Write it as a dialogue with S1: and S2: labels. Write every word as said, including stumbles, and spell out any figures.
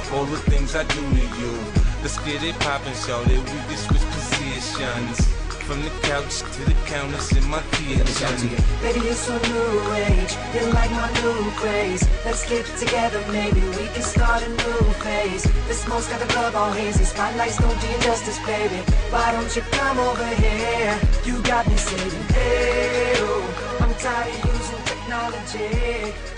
S1: all the things I do to you. Let's get it poppin', shorty, we can switch positions. From the couch to the counters in my kitchen.
S2: Baby, you're so new age, you like my new craze. Let's get together, maybe we can start a new phase. The smoke's got the club all hazy, spotlights don't do you justice, baby. Why don't you come over here? You got me saying, hey, oh, I'm tired of using technology.